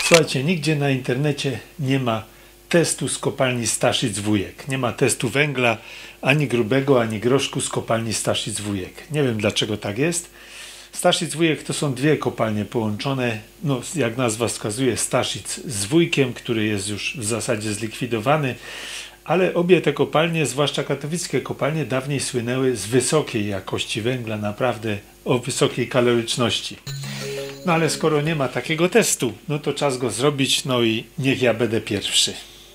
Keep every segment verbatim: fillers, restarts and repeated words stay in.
Słuchajcie, nigdzie na internecie nie ma testu z kopalni Staszic-Wujek. Nie ma testu węgla ani grubego, ani groszku z kopalni Staszic-Wujek. Nie wiem, dlaczego tak jest. Staszic-Wujek to są dwie kopalnie połączone, no jak nazwa wskazuje, Staszic z Wujkiem, który jest już w zasadzie zlikwidowany, ale obie te kopalnie, zwłaszcza katowickie kopalnie, dawniej słynęły z wysokiej jakości węgla, naprawdę o wysokiej kaloryczności. No ale skoro nie ma takiego testu, no to czas go zrobić, no i niech ja będę pierwszy.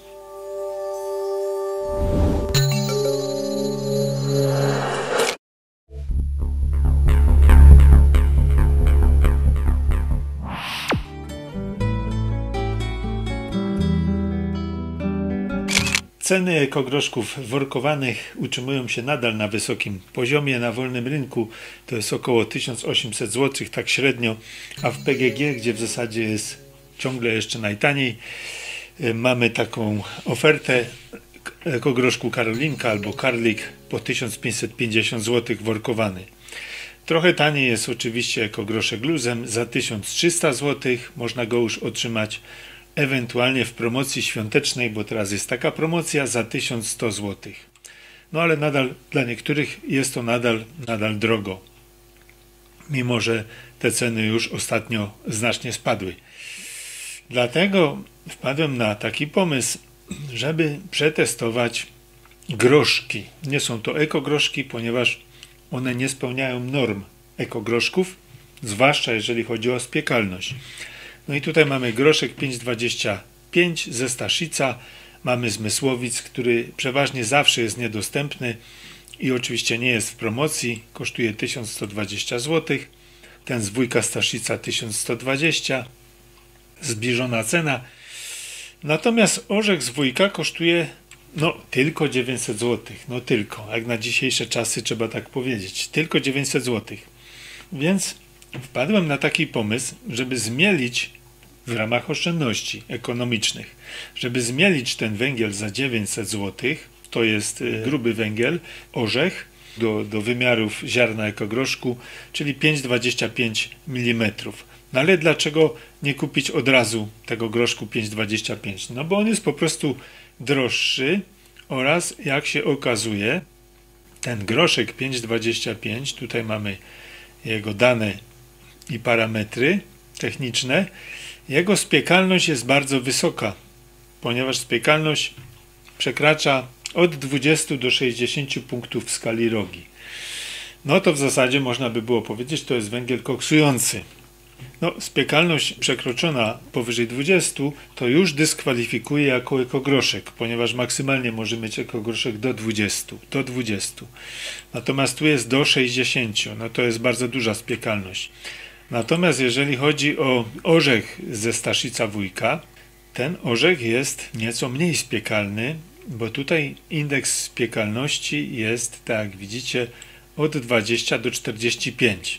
Ceny ekogroszków workowanych utrzymują się nadal na wysokim poziomie. Na wolnym rynku to jest około tysiąc osiemset złotych, tak średnio, a w P G G, gdzie w zasadzie jest ciągle jeszcze najtaniej, mamy taką ofertę ekogroszku Karolinka albo Karlik po tysiąc pięćset pięćdziesiąt złotych workowany. Trochę taniej jest oczywiście ekogroszek luzem za tysiąc trzysta złotych. Można go już otrzymać ewentualnie w promocji świątecznej, bo teraz jest taka promocja za tysiąc sto złotych. No ale nadal dla niektórych jest to nadal, nadal drogo, mimo że te ceny już ostatnio znacznie spadły. Dlatego wpadłem na taki pomysł, żeby przetestować groszki. Nie są to ekogroszki, ponieważ one nie spełniają norm ekogroszków, zwłaszcza jeżeli chodzi o spiekalność. No i tutaj mamy groszek pięć dwadzieścia pięć ze Staszica, mamy z Mysłowic, który przeważnie zawsze jest niedostępny i oczywiście nie jest w promocji, kosztuje tysiąc sto dwadzieścia złotych, ten z Wujka Staszica tysiąc sto dwadzieścia, zbliżona cena, natomiast orzech z Wujka kosztuje no tylko dziewięćset złotych, no tylko, jak na dzisiejsze czasy trzeba tak powiedzieć, tylko dziewięćset złotych, więc wpadłem na taki pomysł, żeby zmielić w ramach oszczędności ekonomicznych, żeby zmielić ten węgiel za dziewięćset złotych, to jest gruby węgiel, orzech do, do wymiarów ziarna ekogroszku, czyli pięć dwadzieścia pięć milimetrów. No ale dlaczego nie kupić od razu tego groszku pięć dwadzieścia pięć? No bo on jest po prostu droższy oraz jak się okazuje, ten groszek pięć dwadzieścia pięć, tutaj mamy jego dane i parametry techniczne, jego spiekalność jest bardzo wysoka, ponieważ spiekalność przekracza od dwudziestu do sześćdziesięciu punktów w skali Rogi. No to w zasadzie można by było powiedzieć, to jest węgiel koksujący. No, spiekalność przekroczona powyżej dwudziestu to już dyskwalifikuje jako ekogroszek, ponieważ maksymalnie może mieć ekogroszek do dwudziestu, do dwudziestu. Natomiast tu jest do sześćdziesięciu, no to jest bardzo duża spiekalność. Natomiast jeżeli chodzi o orzech ze Staszica Wujka, ten orzech jest nieco mniej spiekalny, bo tutaj indeks spiekalności jest, tak jak widzicie, od dwudziestu do czterdziestu pięciu.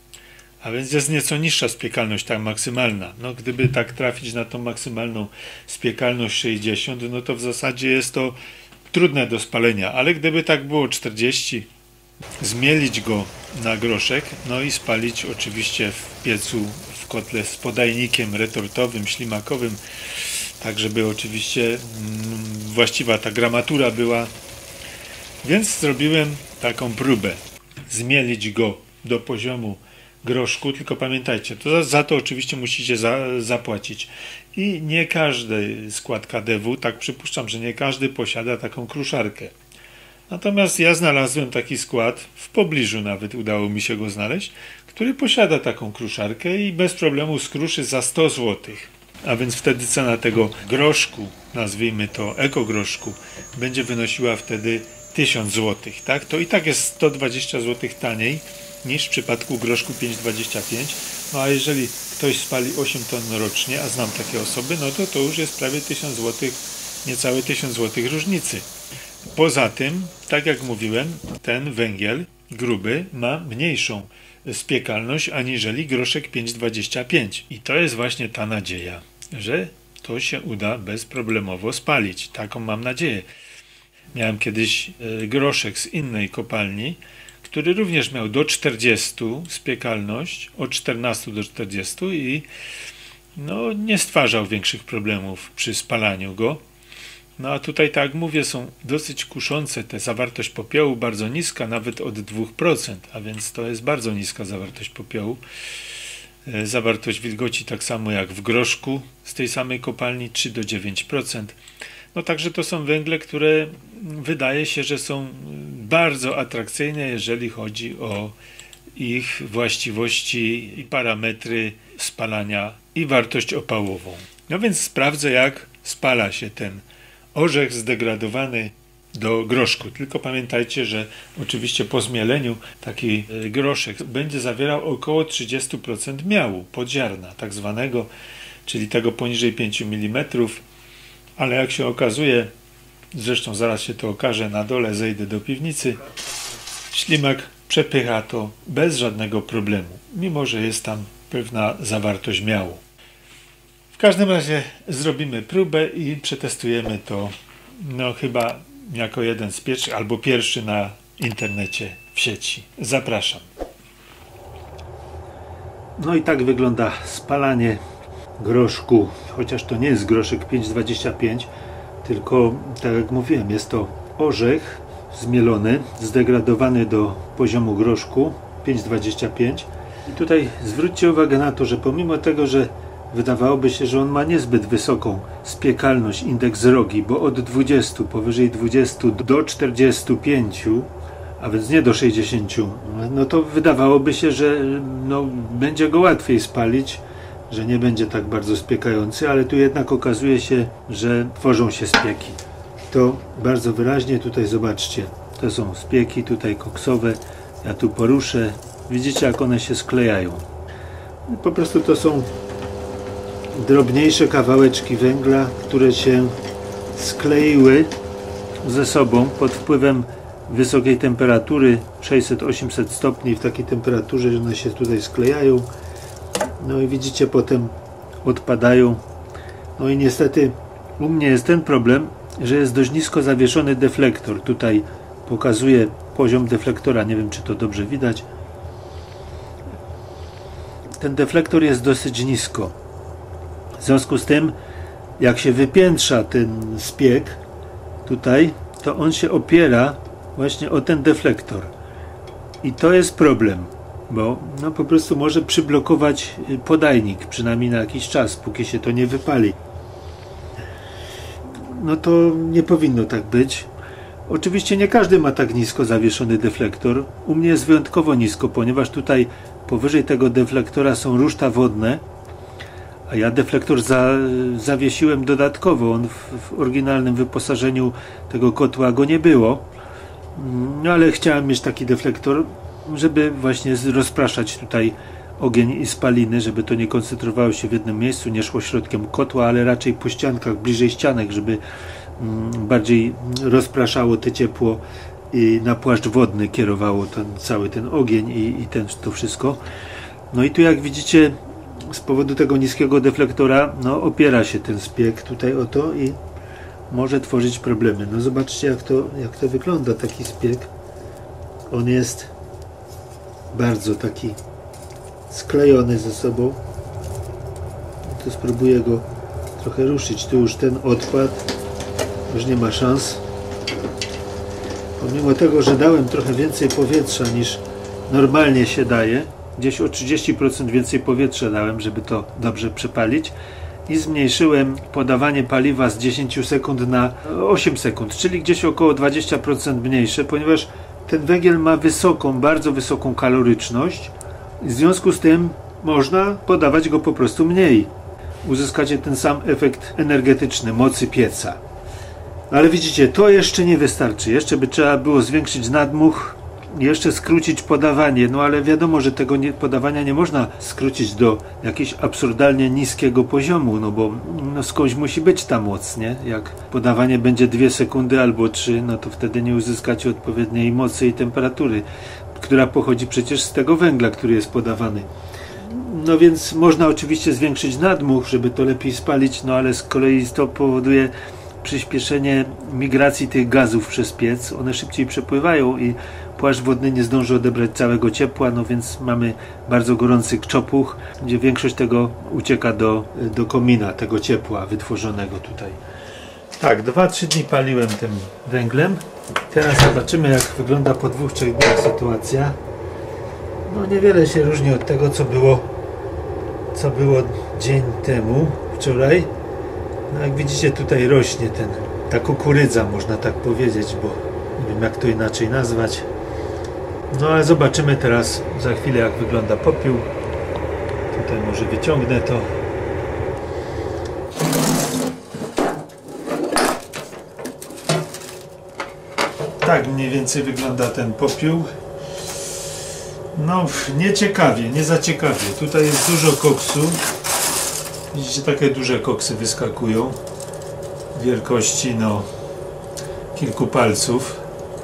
A więc jest nieco niższa spiekalność, tak maksymalna. No gdyby tak trafić na tą maksymalną spiekalność sześćdziesiąt, no to w zasadzie jest to trudne do spalenia, ale gdyby tak było czterdzieści, zmielić go na groszek, no i spalić oczywiście w piecu, w kotle z podajnikiem retortowym, ślimakowym, tak żeby oczywiście mm, właściwa ta gramatura była. Więc zrobiłem taką próbę. Zmielić go do poziomu groszku, tylko pamiętajcie, to za, za to oczywiście musicie za, zapłacić. I nie każdy skład K D W, tak przypuszczam, że nie każdy posiada taką kruszarkę. Natomiast ja znalazłem taki skład, w pobliżu nawet udało mi się go znaleźć, który posiada taką kruszarkę i bez problemu skruszy za sto złotych. A więc wtedy cena tego groszku, nazwijmy to ekogroszku, będzie wynosiła wtedy tysiąc złotych. Tak? To i tak jest sto dwadzieścia złotych taniej niż w przypadku groszku pięć dwadzieścia pięć. No a jeżeli ktoś spali osiem ton rocznie, a znam takie osoby, no to to już jest prawie tysiąc złotych, niecałe tysiąc złotych różnicy. Poza tym, tak jak mówiłem, ten węgiel gruby ma mniejszą spiekalność aniżeli groszek pięć dwadzieścia pięć. I to jest właśnie ta nadzieja, że to się uda bezproblemowo spalić. Taką mam nadzieję. Miałem kiedyś groszek z innej kopalni, który również miał do czterdziestu spiekalność, od czternastu do czterdziestu i no, nie stwarzał większych problemów przy spalaniu go. No a tutaj, tak jak mówię, są dosyć kuszące. Te zawartość popiołu bardzo niska, nawet od dwóch procent, a więc to jest bardzo niska zawartość popiołu. Zawartość wilgoci tak samo jak w groszku z tej samej kopalni, trzy do dziewięciu procent. No także to są węgle, które wydaje się, że są bardzo atrakcyjne, jeżeli chodzi o ich właściwości i parametry spalania i wartość opałową. No więc sprawdzę, jak spala się ten orzech zdegradowany do groszku. Tylko pamiętajcie, że oczywiście po zmieleniu taki groszek będzie zawierał około trzydzieści procent miału, podziarna tak zwanego, czyli tego poniżej pięciu milimetrów, ale jak się okazuje, zresztą zaraz się to okaże, na dole zejdę do piwnicy, ślimak przepycha to bez żadnego problemu, mimo że jest tam pewna zawartość miału. W każdym razie zrobimy próbę i przetestujemy to, no chyba jako jeden z pierwszych, albo pierwszy na internecie w sieci. Zapraszam. No i tak wygląda spalanie groszku, chociaż to nie jest groszek pięć dwadzieścia pięć, tylko tak jak mówiłem, jest to orzech zmielony, zdegradowany do poziomu groszku pięć dwadzieścia pięć. I tutaj zwróćcie uwagę na to, że pomimo tego, że wydawałoby się, że on ma niezbyt wysoką spiekalność, indeks rogi, bo od dwudziestu, powyżej dwudziestu do czterdziestu pięciu, a więc nie do sześćdziesięciu, no to wydawałoby się, że no, będzie go łatwiej spalić, że nie będzie tak bardzo spiekający, ale tu jednak okazuje się, że tworzą się spieki. To bardzo wyraźnie tutaj zobaczcie, to są spieki tutaj koksowe, ja tu poruszę, widzicie jak one się sklejają. Po prostu to są drobniejsze kawałeczki węgla, które się skleiły ze sobą pod wpływem wysokiej temperatury sześćset osiemset stopni, w takiej temperaturze, że one się tutaj sklejają, no i widzicie, potem odpadają. No i niestety u mnie jest ten problem, że jest dość nisko zawieszony deflektor. Tutaj pokazuję poziom deflektora, nie wiem czy to dobrze widać. Ten deflektor jest dosyć nisko. W związku z tym, jak się wypiętrza ten spiek tutaj, to on się opiera właśnie o ten deflektor. I to jest problem, bo no po prostu może przyblokować podajnik, przynajmniej na jakiś czas, póki się to nie wypali. No to nie powinno tak być. Oczywiście nie każdy ma tak nisko zawieszony deflektor. U mnie jest wyjątkowo nisko, ponieważ tutaj powyżej tego deflektora są ruszta wodne, a ja deflektor za, zawiesiłem dodatkowo. On w, w oryginalnym wyposażeniu tego kotła go nie było. No ale chciałem mieć taki deflektor, żeby właśnie rozpraszać tutaj ogień i spaliny, żeby to nie koncentrowało się w jednym miejscu, nie szło środkiem kotła, ale raczej po ściankach, bliżej ścianek, żeby mm, bardziej rozpraszało to ciepło i na płaszcz wodny kierowało ten, cały ten ogień i, i ten, to wszystko. No i tu jak widzicie, z powodu tego niskiego deflektora, no opiera się ten spiek tutaj o to i może tworzyć problemy. No zobaczcie jak to, jak to wygląda, taki spiek. On jest bardzo taki sklejony ze sobą. Tu spróbuję go trochę ruszyć. Tu już ten odpadł, już nie ma szans. Pomimo tego, że dałem trochę więcej powietrza niż normalnie się daje, gdzieś o trzydzieści procent więcej powietrza dałem, żeby to dobrze przepalić, i zmniejszyłem podawanie paliwa z dziesięć sekund na osiem sekund, czyli gdzieś około dwadzieścia procent mniejsze, ponieważ ten węgiel ma wysoką, bardzo wysoką kaloryczność. W związku z tym można podawać go po prostu mniej. Uzyskacie ten sam efekt energetyczny, mocy pieca. Ale widzicie, to jeszcze nie wystarczy. Jeszcze by trzeba było zwiększyć nadmuch, jeszcze skrócić podawanie. No ale wiadomo, że tego nie, podawania nie można skrócić do jakiegoś absurdalnie niskiego poziomu, no bo no skądś musi być ta moc, nie? Jak podawanie będzie dwie sekundy albo trzy, no to wtedy nie uzyskacie odpowiedniej mocy i temperatury, która pochodzi przecież z tego węgla, który jest podawany. No więc można oczywiście zwiększyć nadmuch, żeby to lepiej spalić, no ale z kolei to powoduje przyspieszenie migracji tych gazów przez piec. One szybciej przepływają i płaszcz wodny nie zdąży odebrać całego ciepła, no więc mamy bardzo gorący czopuch, gdzie większość tego ucieka do, do komina, tego ciepła wytworzonego tutaj. Tak, dwa trzy dni paliłem tym węglem. Teraz zobaczymy, jak wygląda po dwóch, trzech dniach sytuacja. No niewiele się różni od tego, co było, co było dzień temu, wczoraj. No jak widzicie, tutaj rośnie ten, ta kukurydza, można tak powiedzieć, bo nie wiem, jak to inaczej nazwać. No ale zobaczymy teraz za chwilę, jak wygląda popiół. Tutaj może wyciągnę to. Tak mniej więcej wygląda ten popiół. No nieciekawie, nie za ciekawie. Tutaj jest dużo koksu. Widzicie, takie duże koksy wyskakują. Wielkości no kilku palców.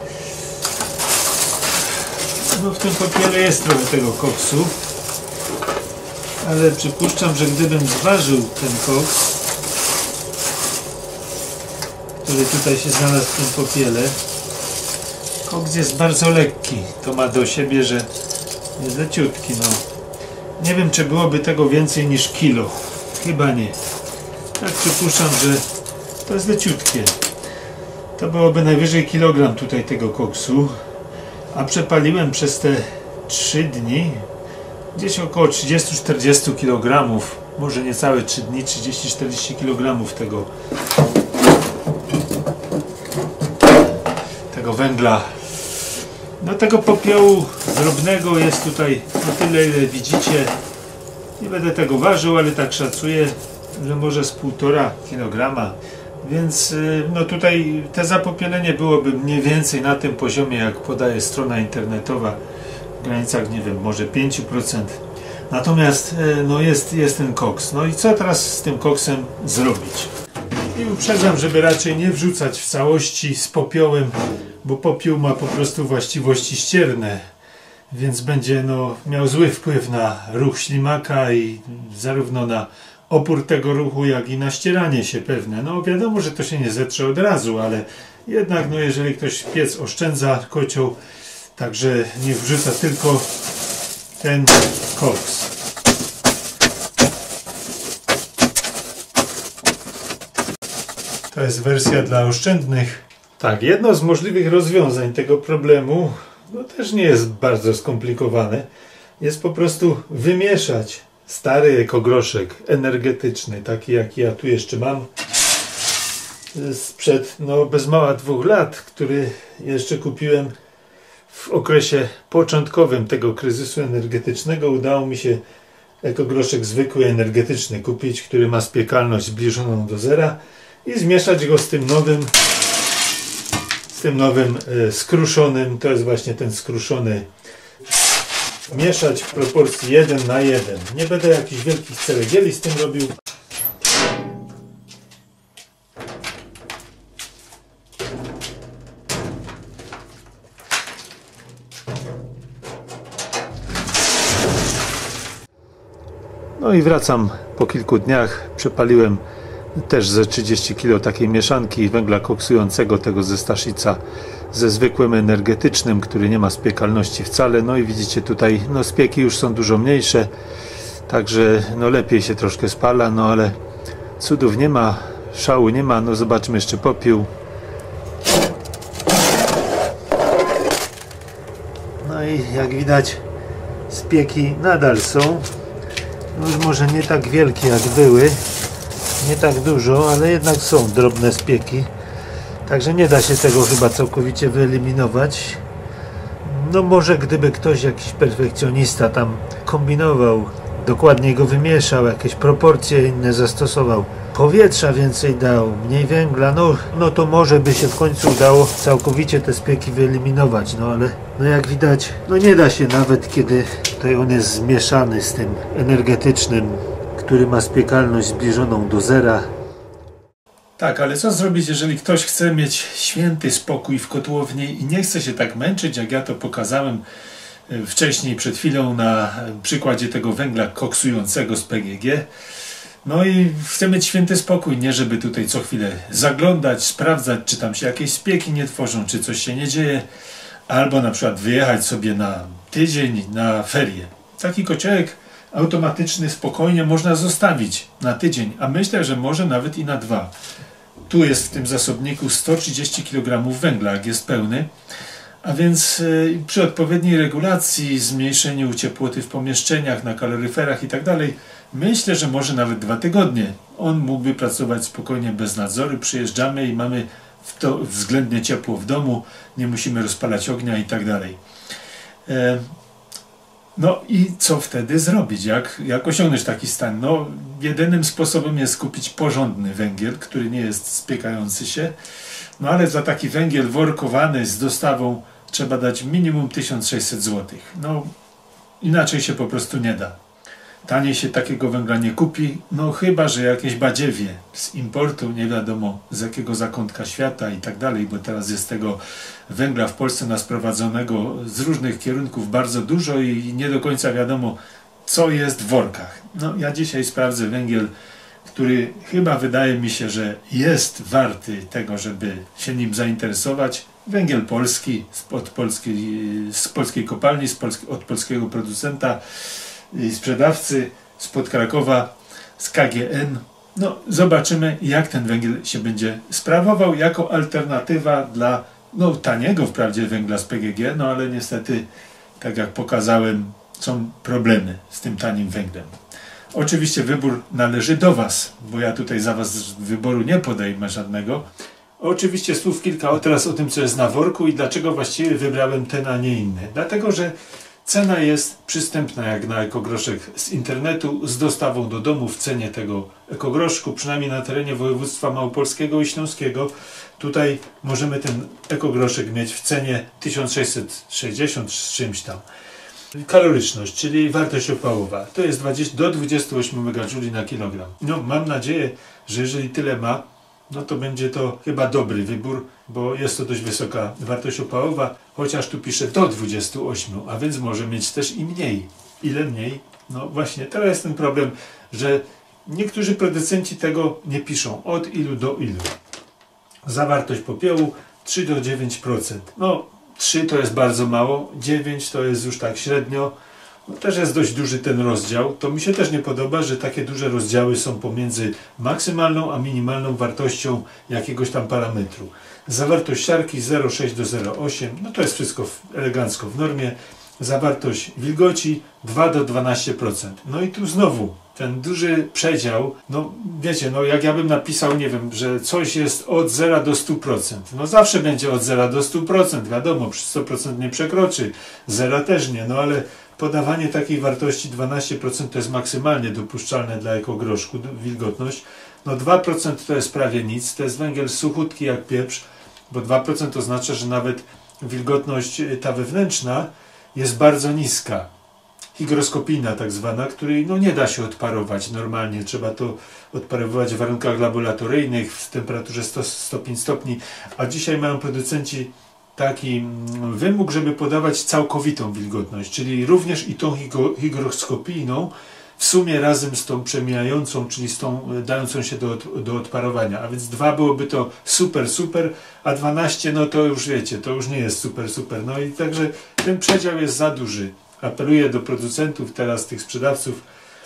No w tym popiele jest trochę tego koksu. Ale przypuszczam, że gdybym zważył ten koks, który tutaj się znalazł w tym popiele, koks jest bardzo lekki. To ma do siebie, że jest leciutki. No. Nie wiem, czy byłoby tego więcej niż kilo. Chyba nie. Tak przypuszczam, że to jest leciutkie. To byłoby najwyżej kilogram tutaj tego koksu. A przepaliłem przez te trzy dni gdzieś około trzydzieści czterdzieści kilogramów. Może niecałe trzy dni, trzydzieści czterdzieści kilogramów tego tego węgla. No tego popiołu drobnego jest tutaj na tyle, ile widzicie. Nie będę tego ważył, ale tak szacuję, że może z półtora kilograma. Więc no tutaj te zapopielenie byłoby mniej więcej na tym poziomie, jak podaje strona internetowa, w granicach, nie wiem, może pięć procent. Natomiast no jest, jest ten koks. No i co teraz z tym koksem zrobić? I uprzedzam, żeby raczej nie wrzucać w całości z popiołem, bo popiół ma po prostu właściwości ścierne, więc będzie no, miał zły wpływ na ruch ślimaka i zarówno na opór tego ruchu, jak i na ścieranie się pewne. No wiadomo, że to się nie zetrze od razu, ale jednak no, jeżeli ktoś piec oszczędza, kocioł, także niech wrzuca tylko ten koks. To jest wersja dla oszczędnych. Tak, jedno z możliwych rozwiązań tego problemu, no też nie jest bardzo skomplikowane, jest po prostu wymieszać stary ekogroszek energetyczny, taki jaki ja tu jeszcze mam, sprzed no bez mała dwóch lat, który jeszcze kupiłem w okresie początkowym tego kryzysu energetycznego. Udało mi się ekogroszek zwykły, energetyczny kupić, który ma spiekalność zbliżoną do zera, i zmieszać go z tym nowym z tym nowym e, skruszonym. To jest właśnie ten skruszony. Mieszać w proporcji jeden na jeden. Nie będę jakichś wielkich ceregieli z tym robił. No i wracam po kilku dniach. Przepaliłem też ze trzydzieści kilo takiej mieszanki węgla koksującego, tego ze Staszica, ze zwykłym energetycznym, który nie ma spiekalności wcale. No i widzicie tutaj, no spieki już są dużo mniejsze, także no lepiej się troszkę spala, no ale cudów nie ma, szału nie ma. No zobaczmy jeszcze popiół. No i jak widać, spieki nadal są, no już może nie tak wielkie jak były, nie tak dużo, ale jednak są drobne spieki. Także nie da się tego chyba całkowicie wyeliminować. No może gdyby ktoś, jakiś perfekcjonista tam kombinował, dokładniej go wymieszał, jakieś proporcje inne zastosował, powietrza więcej dał, mniej węgla, no, no to może by się w końcu udało całkowicie te spieki wyeliminować. No ale no jak widać, no nie da się, nawet kiedy tutaj on jest zmieszany z tym energetycznym, który ma spiekalność zbliżoną do zera. Tak, ale co zrobić, jeżeli ktoś chce mieć święty spokój w kotłowni i nie chce się tak męczyć, jak ja to pokazałem wcześniej, przed chwilą, na przykładzie tego węgla koksującego z P G G. No i chcę mieć święty spokój, nie żeby tutaj co chwilę zaglądać, sprawdzać, czy tam się jakieś spieki nie tworzą, czy coś się nie dzieje, albo na przykład wyjechać sobie na tydzień na ferie. Taki kociołek automatyczny spokojnie można zostawić na tydzień, a myślę, że może nawet i na dwa. Tu jest w tym zasobniku sto trzydzieści kilogramów węgla, jak jest pełny, a więc y, przy odpowiedniej regulacji, zmniejszeniu ciepłoty w pomieszczeniach, na kaloryferach i tak dalej, myślę, że może nawet dwa tygodnie. On mógłby pracować spokojnie bez nadzoru, przyjeżdżamy i mamy w to względnie ciepło w domu, nie musimy rozpalać ognia i tak dalej. E, no i co wtedy zrobić? Jak, jak osiągnąć taki stan? No, jedynym sposobem jest kupić porządny węgiel, który nie jest spiekający się, no ale za taki węgiel workowany z dostawą trzeba dać minimum tysiąc sześćset złotych. No, inaczej się po prostu nie da. Taniej się takiego węgla nie kupi, no chyba że jakieś badziewie z importu, nie wiadomo z jakiego zakątka świata i tak dalej, bo teraz jest tego węgla w Polsce nasprowadzonego z różnych kierunków bardzo dużo i nie do końca wiadomo, co jest w workach. No ja dzisiaj sprawdzę węgiel, który chyba wydaje mi się, że jest warty tego, żeby się nim zainteresować. Węgiel polski, od polskiej, z polskiej kopalni, z polski, od polskiego producenta i sprzedawcy spod Krakowa, z K G N. No, zobaczymy, jak ten węgiel się będzie sprawował jako alternatywa dla no, taniego wprawdzie węgla z P G G, no ale niestety, tak jak pokazałem, są problemy z tym tanim węglem. Oczywiście wybór należy do Was, bo ja tutaj za Was wyboru nie podejmę żadnego. Oczywiście słów kilka teraz o tym, co jest na worku i dlaczego właściwie wybrałem ten, a nie inny. Dlatego, że cena jest przystępna jak na ekogroszek z internetu, z dostawą do domu w cenie tego ekogroszku, przynajmniej na terenie województwa małopolskiego i śląskiego. Tutaj możemy ten ekogroszek mieć w cenie tysiąc sześćset sześćdziesiąt z czymś tam. Kaloryczność, czyli wartość opałowa, to jest dwadzieścia do dwudziestu ośmiu megadżuli na kilogram. No, mam nadzieję, że jeżeli tyle ma, no to będzie to chyba dobry wybór, bo jest to dość wysoka wartość opałowa, chociaż tu pisze do dwudziestu ośmiu, a więc może mieć też i mniej. Ile mniej? No właśnie, to jest ten problem, że niektórzy producenci tego nie piszą, od ilu do ilu. Zawartość popiołu trzy do dziewięciu procent. No, trzy to jest bardzo mało, dziewięć to jest już tak średnio. No, też jest dość duży ten rozdział. To mi się też nie podoba, że takie duże rozdziały są pomiędzy maksymalną a minimalną wartością jakiegoś tam parametru. Zawartość siarki zero przecinek sześć do zero przecinek osiem, no to jest wszystko elegancko w normie. Zawartość wilgoci dwa do dwunastu procent. No i tu znowu ten duży przedział, no wiecie, no jak ja bym napisał, nie wiem, że coś jest od zera do stu procent. No zawsze będzie od zera do stu procent, wiadomo, sto procent nie przekroczy, zera też nie, no ale podawanie takiej wartości dwanaście procent to jest maksymalnie dopuszczalne dla ekogroszku, wilgotność. No dwa procent to jest prawie nic, to jest węgiel suchutki jak pieprz, bo dwa procent oznacza, że nawet wilgotność ta wewnętrzna jest bardzo niska. Higroskopijna tak zwana, której no nie da się odparować normalnie. Trzeba to odparowywać w warunkach laboratoryjnych w temperaturze sto do stu pięciu stopni. A dzisiaj mają producenci taki wymóg, żeby podawać całkowitą wilgotność, czyli również i tą higroskopijną w sumie razem z tą przemijającą, czyli z tą dającą się do, do odparowania. A więc dwa byłoby to super, super, a dwanaście no to już wiecie, to już nie jest super, super. No i także ten przedział jest za duży. Apeluję do producentów, teraz tych sprzedawców,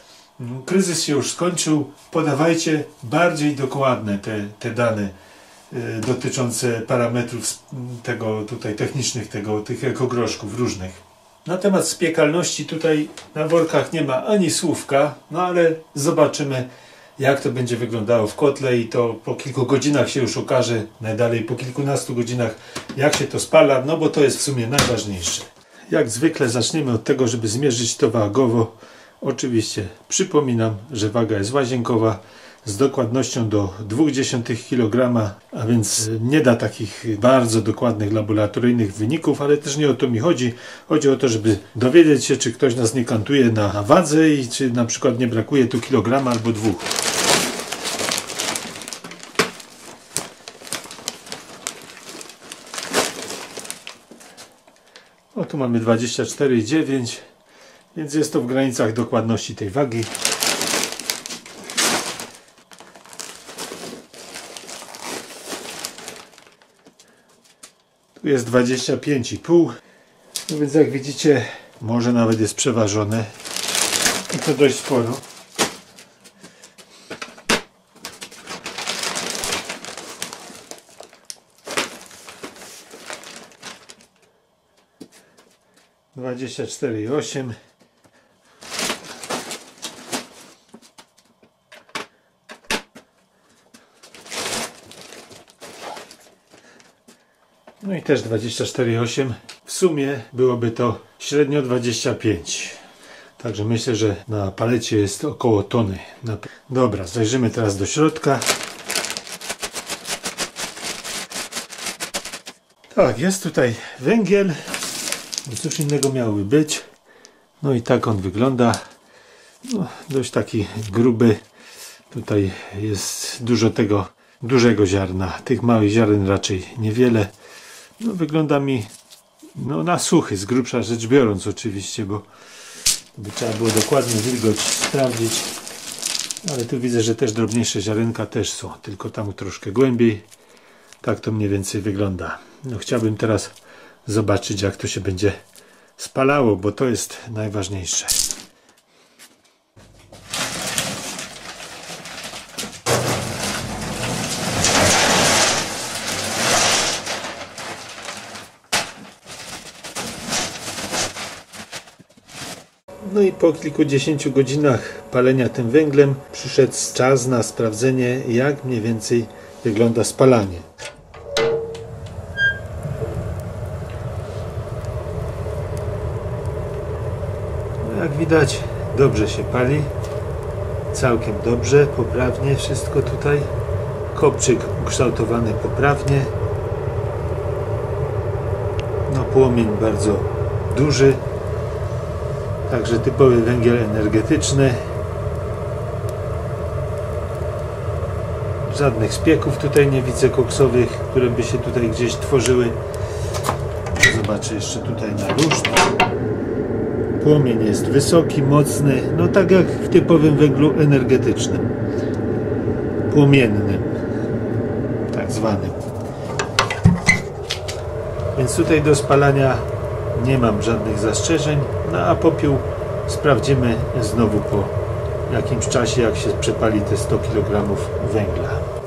kryzys się już skończył, podawajcie bardziej dokładne te, te dane y, dotyczące parametrów tego tutaj technicznych, tego, tych ekogroszków różnych. Na temat spiekalności tutaj na workach nie ma ani słówka, no ale zobaczymy, jak to będzie wyglądało w kotle i to po kilku godzinach się już okaże, najdalej po kilkunastu godzinach, jak się to spala, no bo to jest w sumie najważniejsze. Jak zwykle zaczniemy od tego, żeby zmierzyć to wagowo. Oczywiście przypominam, że waga jest łazienkowa z dokładnością do dwóch dziesiątych kilograma, a więc nie da takich bardzo dokładnych laboratoryjnych wyników, ale też nie o to mi chodzi. Chodzi o to, żeby dowiedzieć się, czy ktoś nas nie kantuje na wadze i czy na przykład nie brakuje tu kilograma albo dwóch. O, tu mamy dwadzieścia cztery i dziewięć, więc jest to w granicach dokładności tej wagi. Tu jest dwadzieścia pięć i pół. No więc jak widzicie, może nawet jest przeważone. I to dość sporo. dwadzieścia cztery i osiem. No i też dwadzieścia cztery i osiem. W sumie byłoby to średnio dwadzieścia pięć. Także myślę, że na palecie jest około tony. Dobra, zajrzymy teraz do środka. Tak, jest tutaj węgiel. Cóż innego miałoby być. No i tak on wygląda. No, dość taki gruby. Tutaj jest dużo tego dużego ziarna. Tych małych ziaren raczej niewiele. No, wygląda mi no, na suchy, z grubsza rzecz biorąc oczywiście, bo by trzeba było dokładnie wilgoć sprawdzić. Ale tu widzę, że też drobniejsze ziarenka też są, tylko tam troszkę głębiej. Tak to mniej więcej wygląda. No, chciałbym teraz zobaczyć, jak to się będzie spalało, bo to jest najważniejsze. No i po kilkudziesięciu godzinach palenia tym węglem przyszedł czas na sprawdzenie, jak mniej więcej wygląda spalanie. No jak widać, dobrze się pali. Całkiem dobrze, poprawnie wszystko tutaj. Kopczyk ukształtowany poprawnie. No płomień bardzo duży. Także typowy węgiel energetyczny. Żadnych spieków tutaj nie widzę koksowych, które by się tutaj gdzieś tworzyły. Zobaczę jeszcze tutaj na ruszt. Płomień jest wysoki, mocny, no tak jak w typowym węglu energetycznym. Płomiennym, tak zwanym. Więc tutaj do spalania nie mam żadnych zastrzeżeń. No a popiół sprawdzimy znowu po jakimś czasie, jak się przepali te sto kilogramów węgla.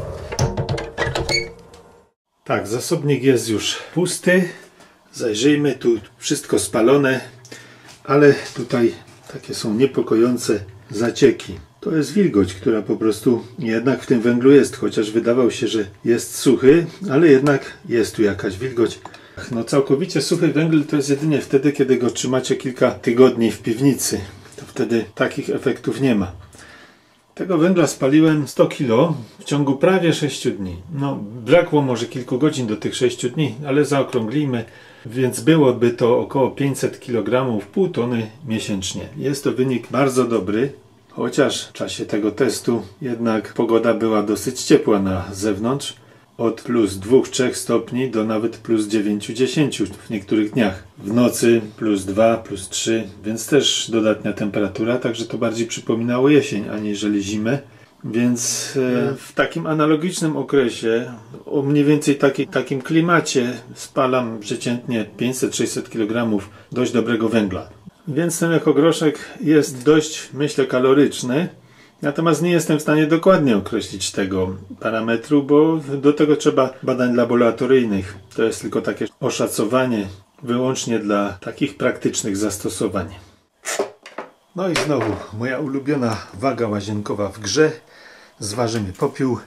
Tak, zasobnik jest już pusty. Zajrzyjmy, tu wszystko spalone, ale tutaj takie są niepokojące zacieki. To jest wilgoć, która po prostu jednak w tym węglu jest, chociaż wydawał się, że jest suchy, ale jednak jest tu jakaś wilgoć. No całkowicie suchy węgiel to jest jedynie wtedy, kiedy go trzymacie kilka tygodni w piwnicy. To wtedy takich efektów nie ma. Tego węgla spaliłem sto kilo w ciągu prawie sześciu dni. No brakło może kilku godzin do tych sześciu dni, ale zaokrąglimy, więc byłoby to około pięćset kilogramów, pół tony miesięcznie. Jest to wynik bardzo dobry, chociaż w czasie tego testu jednak pogoda była dosyć ciepła na zewnątrz. Od plus dwóch do trzech stopni do nawet plus dziewięciu do dziesięciu w niektórych dniach. W nocy plus dwa, plus trzy, więc też dodatnia temperatura, także to bardziej przypominało jesień, aniżeli zimę. Więc w takim analogicznym okresie, o mniej więcej taki, takim klimacie spalam przeciętnie pięćset do sześciuset kilogramów dość dobrego węgla. Więc ten ekogroszek jest dość, myślę, kaloryczny. Natomiast nie jestem w stanie dokładnie określić tego parametru, bo do tego trzeba badań laboratoryjnych. To jest tylko takie oszacowanie wyłącznie dla takich praktycznych zastosowań. No i znowu moja ulubiona waga łazienkowa w grze. Zważymy popiół.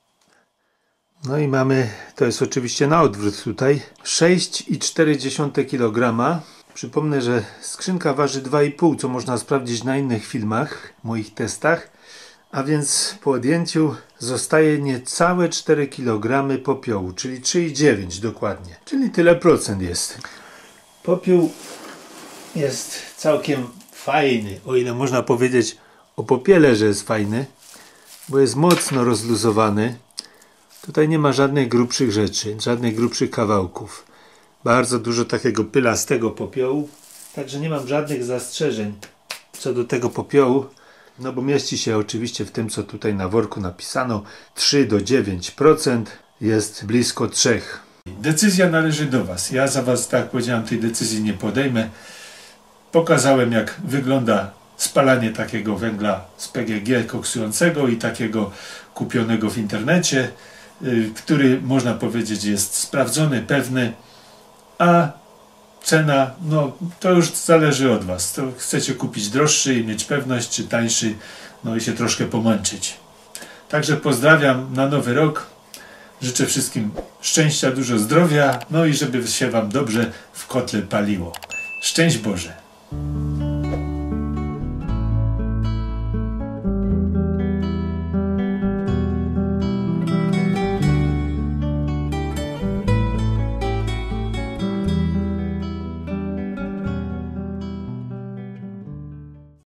No i mamy, to jest oczywiście na odwrót tutaj, sześć i cztery dziesiąte kilograma. Przypomnę, że skrzynka waży dwa i pół, co można sprawdzić na innych filmach, moich testach. A więc po odjęciu zostaje niecałe cztery kilogramy popiołu, czyli trzy i dziewięć dokładnie. Czyli tyle procent jest. Popiół jest całkiem fajny, o ile można powiedzieć o popiele, że jest fajny, bo jest mocno rozluzowany. Tutaj nie ma żadnych grubszych rzeczy, żadnych grubszych kawałków. Bardzo dużo takiego pylastego popiołu, także nie mam żadnych zastrzeżeń co do tego popiołu. No bo mieści się oczywiście w tym, co tutaj na worku napisano, trzy do dziewięciu procent, jest blisko trzech. decyzja należy do Was. Ja za Was, tak jak powiedziałem, tej decyzji nie podejmę. Pokazałem, jak wygląda spalanie takiego węgla z P G G koksującego i takiego kupionego w internecie, który można powiedzieć jest sprawdzony, pewny, a cena, no to już zależy od Was. To chcecie kupić droższy i mieć pewność, czy tańszy, no i się troszkę pomęczyć. Także pozdrawiam na nowy rok. Życzę wszystkim szczęścia, dużo zdrowia, no i żeby się Wam dobrze w kotle paliło. Szczęść Boże!